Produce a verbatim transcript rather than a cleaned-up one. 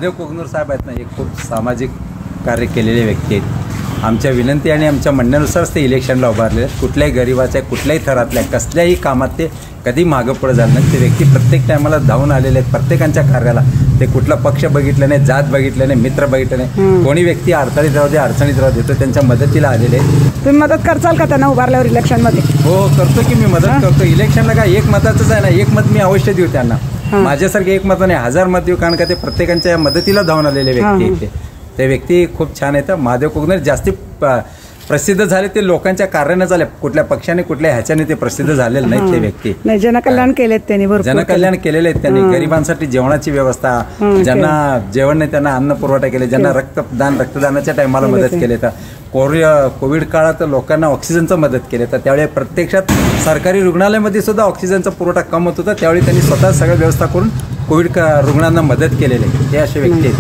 देव कोकनूर साहेब आहेत ना, हे खूप सामाजिक कार्य केलेले व्यक्ती आहेत. आमच्या विनंती आणि आमच्या म्हणण्यानुसारच ते इलेक्शनला उभारले. कुठल्याही गरिबाच्या कुठल्याही थरातल्या कसल्याही कामात ते कधी मागं पुढं झालं नाही. ते व्यक्ती प्रत्येक टायमाला धावून आलेले आहेत. प्रत्येकांच्या कार्याला ते कुठला पक्ष बघितलं नाही, जात बघितलं नाही, मित्र बघितलं नाही. कोणी व्यक्ती अडचणीत राहू दे, अडचणीत राहू दे, तो त्यांच्या मदतीला आलेले आहेत. तुम्ही मदत करचाल का त्यांना उभारल्यावर इलेक्शनमध्ये? हो, करतो की मी मदत करतो. इलेक्शनला काय एक मताचंच आहे ना, एक मत मी अवश्य देऊ त्यांना. माझ्यासारखे एक मत नाही, हजार मत देऊ, कारण का ते प्रत्येकांच्या मदतीला धावून आलेले व्यक्ती आहेत. ते व्यक्ती खूप छान आहेत. महादेव कोकनूर जास्ती प्रसिद्ध झाले ते लोकांच्या कार्याने झाले. कुठल्या पक्षाने कुठल्या ह्याच्याने ते प्रसिद्ध झालेले नाहीत. ते व्यक्ती नाही, जनकल्याण केलेत त्यांनी, भरपूर जनकल्याण केलेले आहेत त्यांनी. गरिबांसाठी जेवणाची व्यवस्था, ज्यांना जेवण नाही त्यांना अन्न पुरवठा केले, ज्यांना रक्तदान रक्तदानाच्या टायमाला मदत केली. तर कोविड काळात लोकांना ऑक्सिजनचं मदत केली. तर त्यावेळी प्रत्यक्षात सरकारी रुग्णालयामध्ये सुद्धा ऑक्सिजनचा पुरवठा कम होत होता. त्यावेळी त्यांनी स्वतः सगळं व्यवस्था करून कोविड रुग्णांना मदत केलेली आहे. हे असे व्यक्ती आहेत.